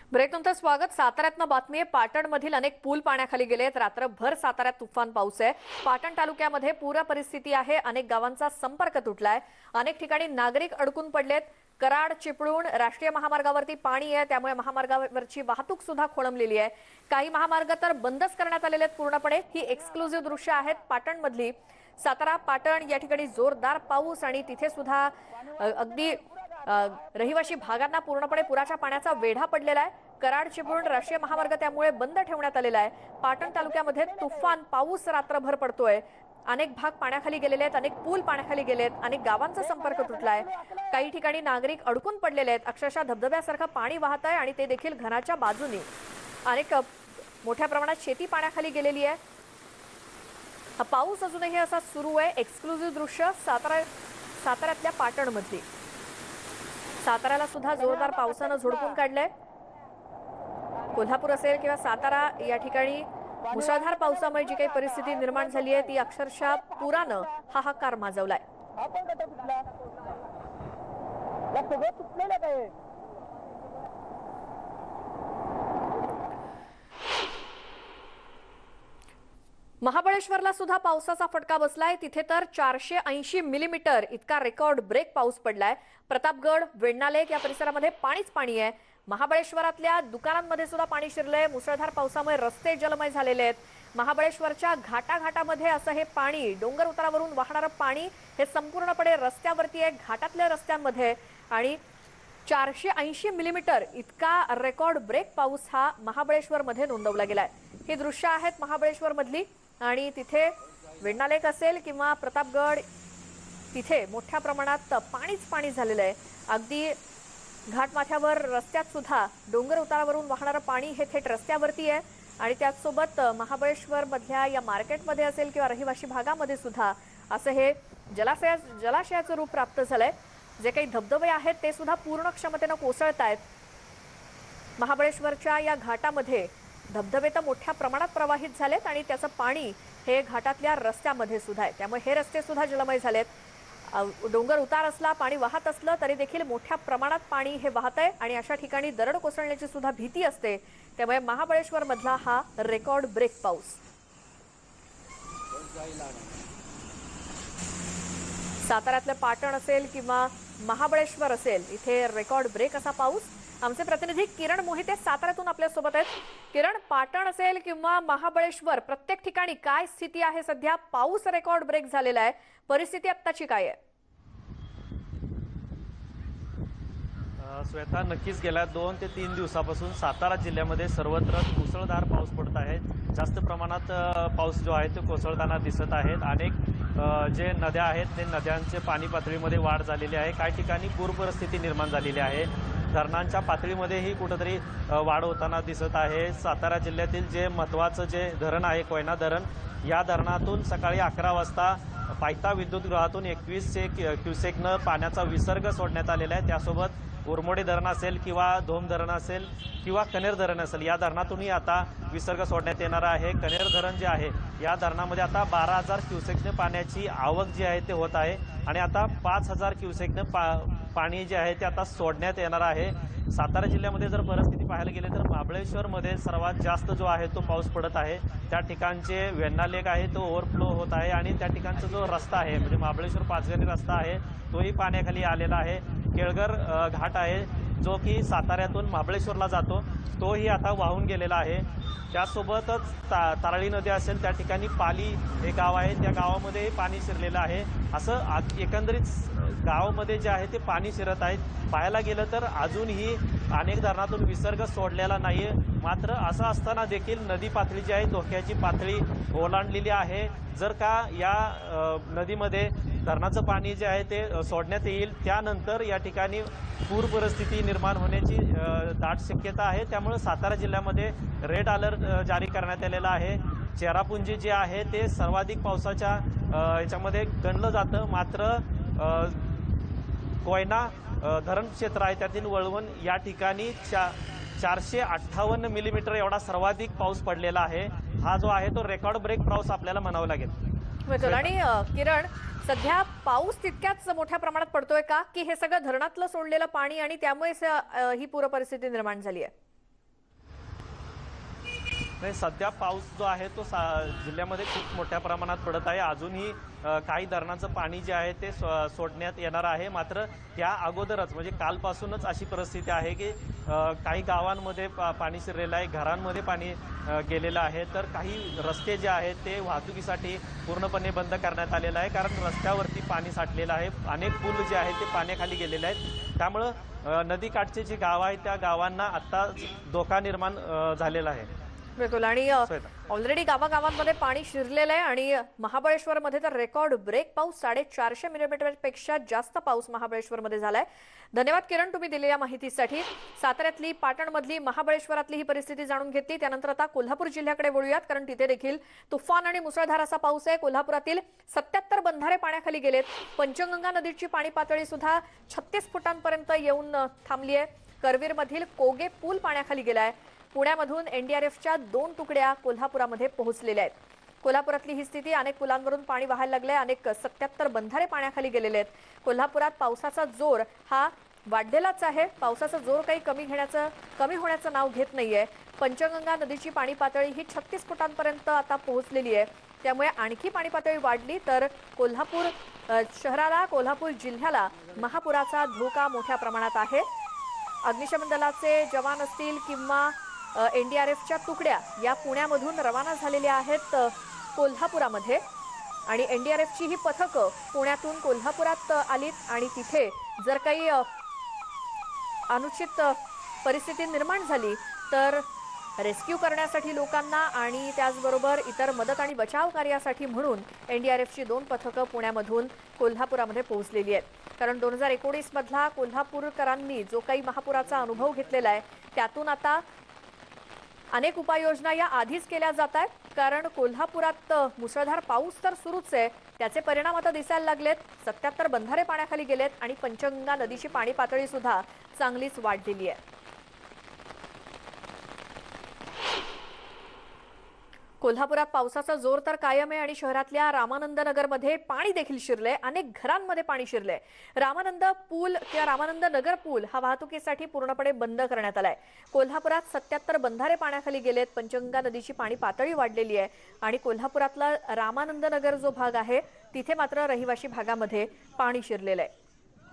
[SPEAKER 1] ब्रेकनंतर स्वागत. साताऱ्यातनं बातमी आहे. पाटणमधील अनेक पूल पाण्याखाली गेलेत. रात्रभर साताऱ्यात तुफान पाऊस आहे. पाटण तालुक्यामध्ये पूर परिस्थिती आहे. अनेक गावांचा संपर्क तुटलाय. अनेक ठिकाणी नागरिक अडकून पडलेत. कराड चिपळूण राष्ट्रीय महामार्गावरती पाणी आहे, त्यामुळे महामार्गावरची वाहतूक सुद्धा खोळंबलेली आहे. काही महामार्ग तर बंदच करण्यात आलेले आहेत पूर्णपणे. ही एक्सक्लुझिव्ह दृश्य आहेत पाटणमधली. सातारा पाटण या ठिकाणी जोरदार पाऊस आणि तिथे सुद्धा अगदी रहिवासी भागांना पूर्णपणे पुराच्या पाण्याचा वेढा पडलेला आहे. कराड चिपळूण राष्ट्रीय महामार्ग त्यामुळे बंद ठेवण्यात आलेला आहे. पाटण तालुक्यामध्ये तुफान पाऊस रात्रभर पडतोय. अनेक भाग पाण्याखाली गेलेले आहेत. अनेक पूल पाण्याखाली गेलेत. अनेक गावांचा संपर्क तुटलाय. काही ठिकाणी नागरिक अडकून पडलेले आहेत. अक्षरशः धबधब्यासारखं पाणी वाहत आहे आणि ते देखील घराच्या बाजूने. अनेक मोठ्या प्रमाणात शेती पाण्याखाली गेलेली आहे. हा पाऊस अजूनही असा सुरू आहे. एक्सक्लुझिव्ह दृश्य सातारा साताऱ्यातल्या पाटणमधली. साताऱ्याला सुद्धा जोरदार पावसानं झोडपून काढलंय. कोल्हापूर असेल किंवा सातारा या ठिकाणी मुसळधार पावसामुळे जी काही परिस्थिती निर्माण झाली आहे ती अक्षरशः पुरानं हाहाकार माजवलाय. महाबळेश्वरला सुद्धा पावसाचा फटका बसलाय. तिथे तर चारशे ऐंशी मिलीमीटर इतका रेकॉर्ड ब्रेक पाऊस पडलाय. प्रतापगड वेण्णालेक या परिसरामध्ये पाणीच पाणी आहे. महाबळेश्वरातल्या दुकानांमध्ये सुद्धा पाणी शिरलंय. मुसळधार पावसामुळे रस्ते जलमय झालेले आहेत. महाबळेश्वरच्या घाटाघाटामध्ये असं हे पाणी, डोंगर उतारावरून वाहणारं पाणी हे संपूर्णपणे रस्त्यावरती आहे, घाटातल्या रस्त्यांमध्ये. आणि चारशे ऐंशी मिलीमीटर इतका रेकॉर्ड ब्रेक पाऊस हा महाबळेश्वरमध्ये नोंदवला गेलाय. ही दृश्य आहेत महाबळेश्वरमधली. आणि तिथे वेण्णालेक असेल किंवा प्रतापगड, तिथे मोठ्या प्रमाणात पाणीच पाणी झालेलं आहे. अगदी घाटमाथ्यावर रस्त्यात सुद्धा डोंगर उतारावरून वाहणारं पाणी हे थेट रस्त्यावरती आहे. आणि त्याचसोबत महाबळेश्वर मधल्या या मार्केटमध्ये असेल किंवा रहिवासी भागामध्ये सुद्धा असं हे जलाशया जलाशयाचं रूप प्राप्त झालंय. जे काही धबधबे आहेत ते सुद्धा पूर्ण क्षमतेनं कोसळत आहेत. महाबळेश्वरच्या या घाटामध्ये धबधबे तर मोठ्या प्रमाणात प्रवाहित झालेत आणि त्याचं पाणी हे घाटातल्या रस्त्यामध्ये सुद्धा आहे. त्यामुळे हे रस्ते सुद्धा जलमय झालेत. डोंगर उतार असला, पाणी वाहत असलं तरी देखील मोठ्या प्रमाणात पाणी हे वाहत आहे आणि अशा ठिकाणी दरड कोसळण्याची सुद्धा भीती असते. त्यामुळे महाबळेश्वर मधला हा रेकॉर्ड ब्रेक पाऊस. साताऱ्यातलं पाटण असेल किंवा महाबळेश्वर असेल, इथे रेकॉर्ड ब्रेक असा पाऊस. आमचे प्रतिनिधी किरण मोहिते साताऱ्यातून आपल्या सोबत आहेत. किरण, पाटण असेल किंवा महाबळेश्वर, प्रत्येक ठिकाणी काय स्थिती आहे सध्या? पाऊस रेकॉर्ड ब्रेक झालेला आहे, परिस्थिती आत्ताची काय आहे?
[SPEAKER 8] श्वेता, नक्कीच गेल्या दोन ते तीन दिवसापासून सातारा जिल्ह्यामध्ये सर्वत्र मुसळधार पाऊस पडत आहे. जास्त प्रमाणात पाऊस जो आहे तो कोसळताना दिसत आहेत. अनेक जे नद्या आहेत ते नद्यांचे पाणी पातळीमध्ये वाढ झालेली आहे. काही ठिकाणी पूर परिस्थिती निर्माण झालेली आहे. धरणांच्या पातळीमध्येही कुठंतरी वाढ होताना दिसत आहे. सातारा जिल्ह्यातील जे महत्त्वाचं जे धरण आहे, कोयना धरण, या धरणातून सकाळी अकरा वाजता पायथा विद्युतगृहातून एकवीसशे क्युसेकनं पाण्याचा विसर्ग सोडण्यात आलेला आहे. त्यासोबत उरमोडी धरण असेल किंवा धोम धरण असेल किंवा कनेर धरण असेल, या धरणातूनही आता विसर्ग सोडण्यात येणार आहे. कनेर धरण जे आहे या धरणामध्ये आता बारा हजार क्युसेकने पाण्याची आवक जी आहे ते होत आहे आणि आता पाच हजार क्युसेकने पा पाणी जे आहे ते आता सोडण्यात येणार आहे. सातारा जिल्ह्यामध्ये जर परिस्थिती पाहायला गेले तर महाबळेश्वरमध्ये सर्वात जास्त जो आहे तो पाऊस पडत आहे. त्या ठिकाणचे वेण्णालेक आहे तो ओव्हरफ्लो होत आहे आणि त्या ठिकाणचा जो रस्ता आहे म्हणजे महाबळेश्वर पाचगणी रस्ता आहे तोही पाण्याखाली आलेला आहे. केळघर घाट आहे जो की साताऱ्यातून महाबळेश्वरला जातो, तोही आता वाहून गेलेला आहे. त्यासोबतच ता तारळी नदी असेल, त्या ठिकाणी पाली हे गाव आहे, त्या गावामध्येही पाणी शिरलेलं आहे. असं एकंदरीत गावामध्ये जे आहे ते पाणी शिरत आहेत. पाहायला गेलं तर अजूनही अनेक धरणातून विसर्ग सोडलेला नाही आहे. मात्र असं असताना देखील नदी पातळी जी आहे धोक्याची पातळी ओलांडलेली आहे. जर का या नदीमध्ये धरणाचं पाणी जे आहे ते सोडण्यात येईल त्यानंतर या ठिकाणी पूर परिस्थिती निर्माण होण्याची दाट शक्यता आहे. त्यामुळे सातारा जिल्ह्यामध्ये रेड अलर्ट जारी करण्यात आलेला आहे. चेरापुंजी जे आहे ते सर्वाधिक पावसाच्या याच्यामध्ये गणलं जातं. मात्र कोयना धरण क्षेत्र आहे त्यातील वळवण या ठिकाणी चा चारशे अठ्ठावन्न मिलीमीटर एवढा सर्वाधिक पाऊस पडलेला आहे. हा जो आहे तो रेकॉर्ड ब्रेक पाऊस आपल्याला म्हणावा लागेल.
[SPEAKER 1] आणि किरण, सध्या पाऊस तितक्याच मोठ्या प्रमाणात पडतोय का, की हे सगळं धरणातलं सोडलेलं पाणी आणि त्यामुळे ही पूर परिस्थिती निर्माण झाली आहे?
[SPEAKER 8] नाही, सध्या पाऊस जो आहे तो सा जिल्ह्यामध्ये खूप मोठ्या प्रमाणात पडत आहे. अजूनही अ, काही धरणांचं पाणी जे आहे ते सो सोडण्यात येणार आहे. मात्र त्या अगोदरच म्हणजे कालपासूनच अशी परिस्थिती आहे की अ, काही गावांमध्ये पा पाणी शिरलेलं आहे, घरांमध्ये पाणी अ, गेलेलं आहे. तर काही रस्ते जे आहेत ते वाहतुकीसाठी पूर्णपणे बंद करण्यात आलेलं आहे, कारण रस्त्यावरती पाणी साठलेलं आहे. अनेक पूल जे आहेत ते पाण्याखाली गेलेले आहेत. त्यामुळं अ, नदीकाठचे जी गावं आहेत त्या गावांना आत्ता धोका निर्माण अ, झालेला आहे.
[SPEAKER 1] बिलकुल. आणि ऑलरेडी गावागावांमध्ये पाणी शिरलेलं आहे आणि महाबळेश्वरमध्ये तर रेकॉर्ड ब्रेक पाऊस साडेचारशे मिलीमीटरपेक्षा जास्त पाऊस महाबळेश्वरमध्ये झालाय. धन्यवाद किरण, तुम्ही दिलेल्या माहितीसाठी. साताऱ्यातली, पाटणमधली, महाबळेश्वरातली ही परिस्थिती जाणून घेतली. त्यानंतर आता कोल्हापूर जिल्ह्याकडे वळूयात, कारण तिथे देखील तुफान आणि मुसळधार असा पाऊस आहे. कोल्हापुरातील सत्याहत्तर बंधारे पाण्याखाली गेलेत. पंचगंगा नदीची पाणी पातळी सुद्धा छत्तीस फुटांपर्यंत येऊन थांबली आहे. करवीरमधील कोगे पूल पाण्याखाली गेलाय. पुण्यामधून एनडीआरएफच्या दोन तुकड्या कोल्हापुरामध्ये पोहोचलेल्या आहेत. कोल्हापुरातली ही स्थिती, अनेक पुलांवरून पाणी वाहायला लागलंय. अनेक सत्याहत्तर बंधारे पाण्याखाली गेलेले आहेत. कोल्हापुरात पावसाचा जोर हा वाढलेलाच आहे. पावसाचा जोर काही कमी घेण्याचं कमी होण्याचं नाव घेत नाहीये. पंचगंगा नदीची पाणी पातळी ही छत्तीस फुटांपर्यंत आता पोहोचलेली आहे. त्यामुळे आणखी पाणी पातळी वाढली तर कोल्हापूर शहराला, कोल्हापूर जिल्ह्याला महापुराचा धोका मोठ्या प्रमाणात आहे. अग्निशमन दलाचे जवान असतील किंवा एनडीआरएफच्या तुकड्या या पुण्यामधून रवाना झालेल्या आहेत कोल्हापुरामध्ये. आणि एनडीआरएफची ही पथकं पुण्यातून कोल्हापुरात आलीत आणि तिथे जर काही अनुचित परिस्थिती निर्माण झाली तर रेस्क्यू करण्यासाठी लोकांना आणि त्याचबरोबर इतर मदत आणि बचाव कार्यासाठी म्हणून एनडीआरएफची दोन पथकं पुण्यामधून कोल्हापुरामध्ये पोहोचलेली आहेत. कारण दोन हजार एकोणीस मधला कोल्हापूरकरांनी जो काही महापुराचा अनुभव घेतलेला आहे त्यातून आता अनेक उपाययोजना या आधीच केल्या जात आहेत. कारण कोल्हापुरात मुसळधार पाऊस तर सुरूच आहे, त्याचे परिणाम आता दिसायला लागलेत. सत्याहत्तर बंधारे पाण्याखाली गेलेत आणि पंचगंगा नदीची पाणी पातळी सुद्धा चांगलीच वाढलेली आहे. कोल्हापुरात पावसाचा जोर तर कायम आहे आणि शहरातल्या रामानंद नगरमध्ये पाणी देखील शिरलंय. अनेक घरांमध्ये पाणी शिरलंय. रामानंद पूल किंवा रामानंद नगर पूल हा वाहतुकीसाठी पूर्णपणे बंद करण्यात आलाय. कोल्हापुरात सत्याहत्तर बंधारे पाण्याखाली गेलेत. पंचगंगा नदीची पाणी पातळी वाढलेली आहे आणि कोल्हापुरातला रामानंद नगर जो भाग आहे तिथे मात्र रहिवासी भागामध्ये पाणी शिरलेलं आहे.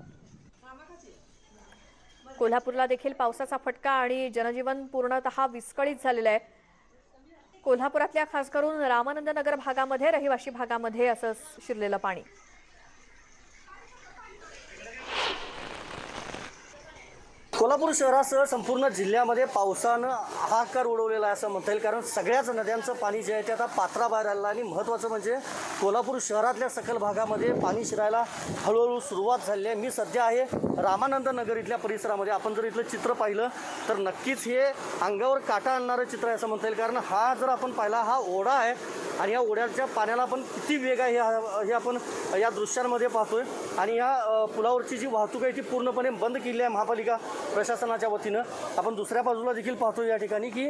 [SPEAKER 1] कोल्हापूरला देखील पावसाचा फटका आणि जनजीवन पूर्णतः विस्कळीत झालेलं आहे. कोल्हापुरातल्या खास करून रामानंद नगर भागामध्ये, रहिवासी भागामध्ये असं शिरलेलं पाणी.
[SPEAKER 9] कोल्हापूर शहरासह संपूर्ण जिल्ह्यामध्ये पावसानं हाहाकार उडवलेला आहे असं म्हणता येईल. कारण सगळ्याच नद्यांचं पाणी जे आहे ते आता पात्राबाहेर आलं आणि महत्त्वाचं म्हणजे कोल्हापूर शहरातल्या सखल भागामध्ये पाणी शिरायला हळूहळू सुरुवात झाली आहे. मी सध्या आहे रामानंद नगर इथल्या परिसरामध्ये. आपण जर इथलं चित्र पाहिलं तर नक्कीच हे अंगावर काटा आणणारं चित्र आहे असं म्हणता येईल. कारण हा जर आपण पाहिला, हा ओढा आहे आणि या ओढ्याच्या पाण्याला पण किती वेग आहे हे आपण या दृश्यांमध्ये पाहतोय. आणि या पुलावरची जी वाहतूक आहे ती पूर्णपणे बंद केली आहे महापालिका प्रशासनाच्या वतीनं. आपण दुसऱ्या बाजूला देखील पाहतो या ठिकाणी की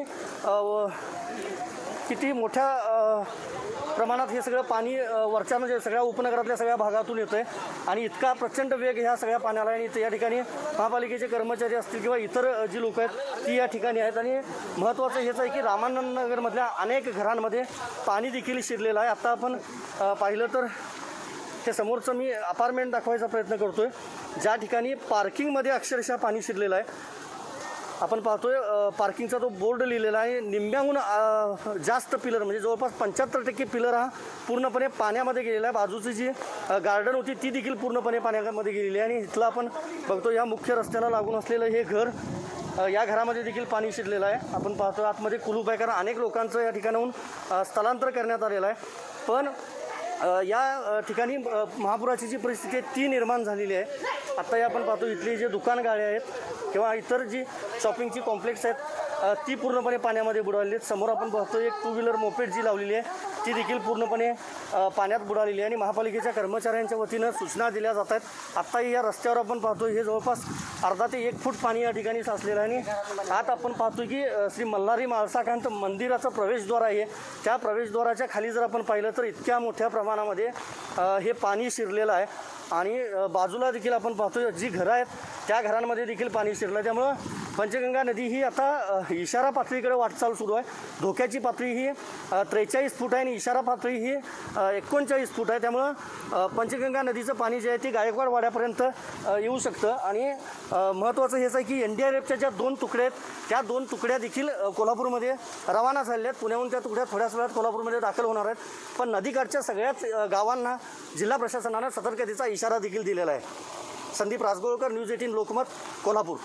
[SPEAKER 9] किती मोठ्या प्रमाणात हे सगळं पाणी वरच्या म्हणजे सगळ्या उपनगरातल्या सगळ्या भागातून येतं आहे आणि इतका प्रचंड वेग ह्या सगळ्या पाण्याला. आणि या ठिकाणी महापालिकेचे कर्मचारी असतील किंवा इतर जी लोक आहेत ती या ठिकाणी आहेत. आणि महत्त्वाचं हेच आहे की रामानंद नगरमधल्या अनेक घरांमध्ये पाणी देखील शिरलेलं आहे. आता आपण पाहिलं तर ते समोरचं मी अपार्टमेंट दाखवायचा प्रयत्न करतोय, ज्या ठिकाणी पार्किंगमध्ये अक्षरशः पाणी शिरलेलं आहे. आपण पाहतोय पार्किंगचा तो बोर्ड लिहिलेला आहे. निम्म्याहून जास्त पिलर म्हणजे जवळपास पंच्याहत्तर टक्के पिलर हा पूर्णपणे पाण्यामध्ये गेलेला आहे. बाजूची जी गार्डन होती ती देखील पूर्णपणे पाण्यामध्ये गेलेली आहे. आणि इथलं आपण बघतो या मुख्य रस्त्याला लागून असलेलं हे घर, या घरामध्ये देखील पाणी शिरलेलं आहे. आपण पाहतोय आतमध्ये कुलूप आहे, कारण अनेक लोकांचं या ठिकाणाहून स्थलांतर करण्यात आलेलं आहे. पण या ठिकाणी महापुराची जी परिस्थिती आहे ती निर्माण झालेली आहे. आत्ताही आपण पाहतो इथली जे दुकान गाळे आहेत किंवा इतर जी शॉपिंगची कॉम्प्लेक्स आहेत ती पूर्णपणे पाण्यामध्ये बुडालेली आहेत. समोर आपण पाहतो एक टू व्हीलर मोपेड जी लावलेली आहे ती देखील पूर्णपणे पाण्यात बुडालेली आहे. आणि महापालिकेच्या कर्मचाऱ्यांच्या वतीनं सूचना दिल्या जात आहेत. आत्ताही या रस्त्यावर आपण पाहतो हे जवळपास अर्धा ते एक फूट पाणी या ठिकाणी साचलेलं आहे. आणि आत आपण पाहतो की श्री मल्हारी म्हाळसाकांत मंदिराचं प्रवेशद्वार आहे. त्या प्रवेशद्वाराच्या खाली जर आपण पाहिलं तर इतक्या मोठ्या प्रमाणामध्ये हे पाणी शिरलेलं आहे. आणि बाजूला देखील आपण पाहतो जी घरं आहेत त्या घरांमध्ये देखील पाणी शिरलं. त्यामुळं पंचगंगा नदी ही आता अ, इशारा पातळीकडे वाटचाल सुरू आहे. धोक्याची पातळी ही त्रेचाळीस फूट आहे आणि इशारा पातळी ही अ, एकोणचाळीस फूट आहे. त्यामुळं अ, पंचगंगा नदीचं पाणी जे आहे ते गायकवाड वाड्यापर्यंत अ, येऊ शकतं. आणि अ, महत्त्वाचं हेच आहे की एन डी आर एफच्या ज्या दोन तुकड्या आहेत त्या दोन तुकड्या देखील अ, कोल्हापूरमध्ये रवाना झालेल्या आहेत. पुण्याहून त्या तुकड्या थोड्याच वेळात कोल्हापूरमध्ये दाखल होणार आहेत. पण नदीकाठच्या सगळ्याच अ, गावांना जिल्हा प्रशासनानं सतर्कतेचा इशारा देखील दिलेला आहे. Sandeep Rajgolkar, news eighteen Lokmat, Kolhapur.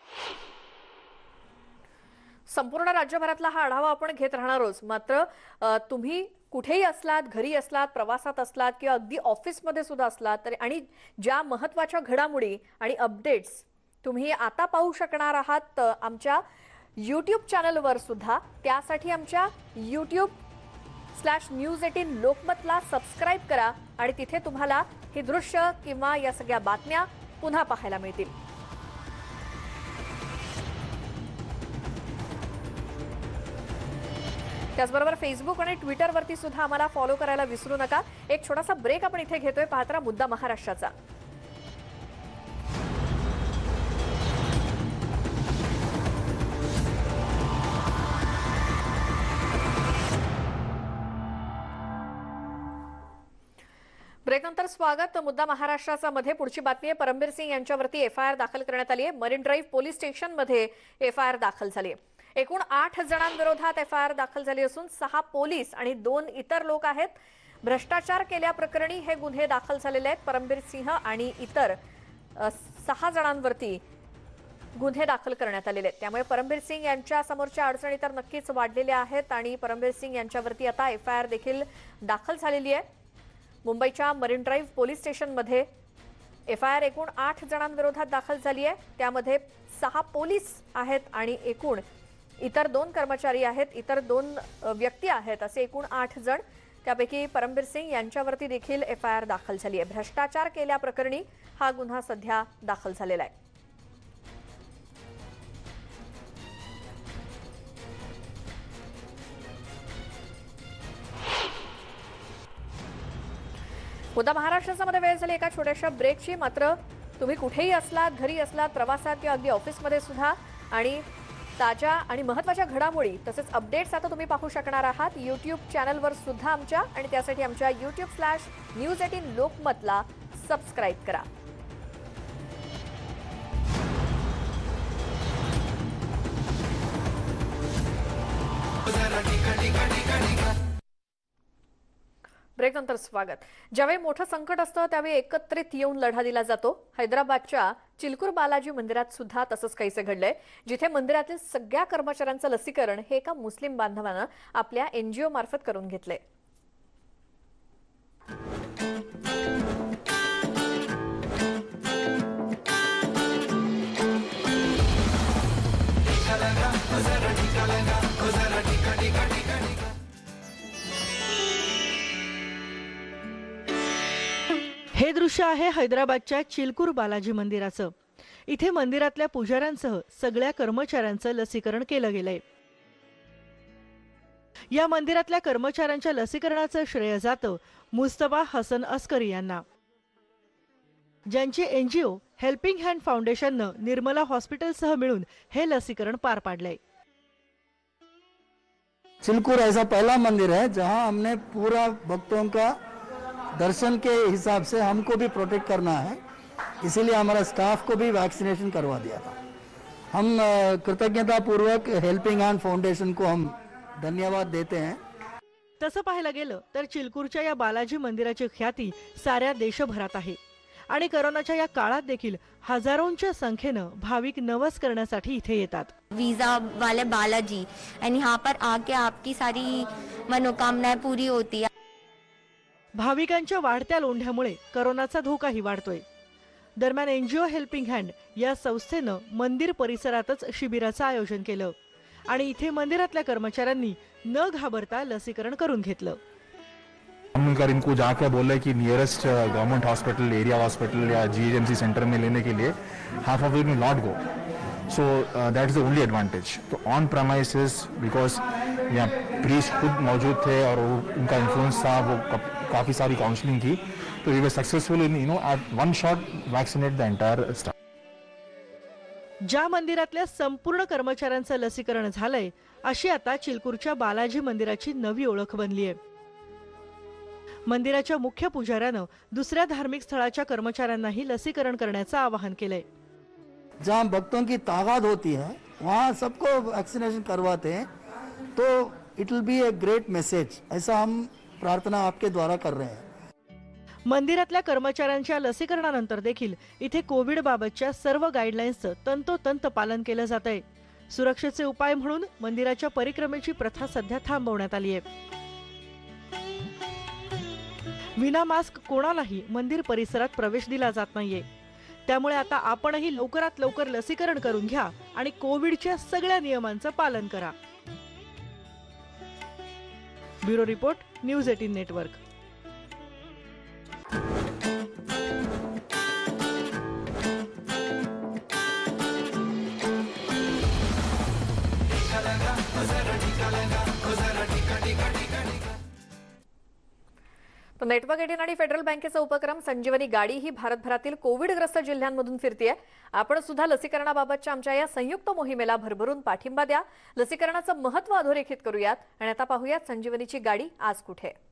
[SPEAKER 1] संपूर्ण राज्यभरातला हा आढावा आपण घेत राहणार आहोत. मात्र अ, तुम्ही कुठेही असलात, घरी असलात, प्रवासात असलात किंवा अगदी ऑफिसमध्ये सुद्धा असलात तरी आणि ज्या महत्त्वाच्या घडामोडी आणि अपडेट्स तुम्ही आता पाहू शकणार आहात अ, आमच्या यूट्यूब चॅनलवर सुद्धा. त्यासाठी आमच्या यूट्यूब स्लॅश न्यूज एटीन लोकमतला सबस्क्राईब करा आणि तिथे तुम्हाला हे दृश्य किंवा या सगळ्या बातम्या पुन्हा पाहायला मिळतील. त्याचबरोबर फेसबुक आणि ट्विटरवरती सुद्धा आम्हाला फॉलो करायला विसरू नका. एक छोटासा ब्रेक आपण इथे घेतोय. पाहत राहा मुद्दा महाराष्ट्राचा. ब्रेकनंतर स्वागत. मुद्दा महाराष्ट्राचा मध्ये पुढची बातमी आहे. परमबीर सिंग यांच्यावरती एफ आय आर दाखल करण्यात आली आहे. मरीन ड्राईव्ह पोलीस स्टेशनमध्ये एफ आय आर दाखल झाली आहे. एकूण आठ जणांविरोधात एफ आय आर दाखल झाली असून सहा पोलीस आणि दोन इतर लोक आहेत. भ्रष्टाचार केल्याप्रकरणी हे गुन्हे दाखल झालेले आहेत. परमबीर सिंह आणि इतर सहा जणांवरती गुन्हे दाखल करण्यात आलेले आहेत. त्यामुळे परमबीर सिंग यांच्या समोरच्या अडचणी तर नक्कीच वाढलेल्या आहेत आणि परमबीर सिंग यांच्यावरती आता एफ आय आर देखील दाखल झालेली आहे. मुंबईच्या मरीन ड्राईव्ह पोलीस स्टेशनमध्ये एफ आय आर एकूण आठ जणांविरोधात दाखल झाली आहे. त्यामध्ये सहा पोलीस आहेत आणि एकूण इतर दोन कर्मचारी आहेत, इतर दोन व्यक्ती आहेत, असे एकूण आठ जण. त्यापैकी परमबीर सिंग यांच्यावरती देखील एफ आय आर दाखल झाली आहे. भ्रष्टाचार केल्याप्रकरणी हा गुन्हा सध्या दाखल झालेला आहे. मुद्दा महाराष्ट्राचा मध्ये वेळ झाली एका छोट्याशा ब्रेकची. मात्र तुम्ही कुठेही असलात, घरी असलात, प्रवासात किंवा अगदी ऑफिसमध्ये सुद्धा आणि ताज्या आणि महत्त्वाच्या घडामोडी तसेच अपडेट्स आता तुम्ही पाहू शकणार आहात यूट्यूब चॅनलवर सुद्धा आमच्या. आणि त्यासाठी आमच्या यूट्यूब स्लॅश न्यूज एटीन लोकमतला सबस्क्राईब करा. ब्रेकनंतर स्वागत. ज्यावेळी मोठं संकट असतं त्यावेळी एकत्रित येऊन लढा दिला जातो. हैदराबादच्या चिलकूर बालाजी मंदिरात सुद्धा तसंच काहीसे घडलंय, जिथे मंदिरातील सगळ्या कर्मचाऱ्यांचं लसीकरण हे एका मुस्लिम बांधवानं आपल्या एनजीओ मार्फत करून घेतलंय.
[SPEAKER 10] हे दृश्य आहे हैदराबादच्या चिलकूर बालाजी मंदिराचं. इथे मंदिरातल्या पुजाऱ्यांसह सगळ्या कर्मचाऱ्यांचं लसीकरण केलं गेलंय. या मंदिरातल्या कर्मचाऱ्यांच्या लसीकरणाचं श्रेय जातं मुस्तफा हसन अस्करी यांना, ज्यांचे एनजीओ हेल्पिंग हँड फाउंडेशननं निर्मला हॉस्पिटलसह मिळून हे लसीकरण पार पाडलंय.
[SPEAKER 11] चिलकूर ऐसा पहला मंदिर है जहां हमने पूरा भक्तों का दर्शन के हिसाब से हमको भी प्रोटेक्ट करना है, इसीलिए हमारा स्टाफ को भी वैक्सीनेशन करवा दिया था. हम कृतज्ञता पूर्वक हेल्पिंग हैंड फाउंडेशन को हम धन्यवाद देते हैं.
[SPEAKER 10] तसं पाहायला गेलं तर चिलकूरच्या या बालाजी मंदिराची ख्याती साऱ्या देशभरात आहे आणि कोरोनाच्या या काळात देखील हजारोंच्या संख्येनं भाविक नवस करण्यासाठी इथे येतात.
[SPEAKER 12] वीजा वाले बालाजी एंड यहाँ पर आके आपकी सारी मनोकामनाएं पूरी होती है.
[SPEAKER 10] भाविकांच्या वाढत्या लोंढ्यामुळे कोरोनाचा धोकाही वाढतोय. दरम्यान एनजीओ हेल्पिंग हँड या संस्थेनं मंदिर परिसरातच शिबिराचं आयोजन केलं आणि इथे मंदिरातल्या कर्मचाऱ्यांनी न घाबरता लसीकरण करून घेतलं.
[SPEAKER 13] हम मिलकर इनको जाके बोले कि nearest government hospital, area hospital या जीएचएमसी सेंटर में लेने के लिए half of it will not go, so that is the only advantage. तो ऑन प्रेमाइसेस बिकॉज यहाँ प्रीस्ट खुद मौजूद थे और उनका इन्फ्लुएंस था, वो काफ़ी सारी काउंसलिंग की, तो we were successful in you know at one shot vaccinate the entire staff.
[SPEAKER 10] ज्या मंदिरातल्या संपूर्ण कर्मचाऱ्यांचं लसीकरण झालंय अशी आता चिलकूरच्या बालाजी मंदिराची नवी ओळख बनली आहे। मंदिराच्या मुख्य पुजाऱ्यानं दुसऱ्या धार्मिक स्थळाच्या कर्मचाऱ्यांनाही लसीकरण करण्याचं आवाहन केलंय।
[SPEAKER 11] जहाँ भक्तों की तादाद होती है वहाँ सबको वैक्सीनेशन करवाते हैं तो it will be a great message, ऐसा हम प्रार्थना आपके द्वारा कर रहे हैं।
[SPEAKER 10] मंदिरातल्या कर्मचाऱ्यांच्या लसीकरणानंतर देखील इथे कोविड बाबतच्या सर्व गाईडलाईन्सचं तंतोतंत पालन केलं जात आहे। सुरक्षेचे उपाय म्हणून मंदिराच्या परिक्रमेची प्रथा सध्या थांबवण्यात आली आहे। विना मास्क कोणालाही मंदिर परिसरात प्रवेश दिला जात नाहीये, त्यामुळे आता आपणही लवकरात लवकर लसीकरण करून घ्या आणि कोविडच्या सगळ्या नियमांचं पालन करा। Bureau report, news eighteen network.
[SPEAKER 1] तर नेटवर्क एटीन आणि फेडरल बँकेचा उपक्रम संजीवनी गाडी ही भारतभरातील कोविडग्रस्त जिल्ह्यांमधून फिरतीये। आपण सुद्धा लसीकरणाबाबतच्या आमच्या या संयुक्त मोहिमेला भरभरून पाठिंबा द्या। लसीकरणाचं महत्त्व अधोरेखित करूयात आणि आता पाहूयात संजीवनीची गाडी आज कुठे।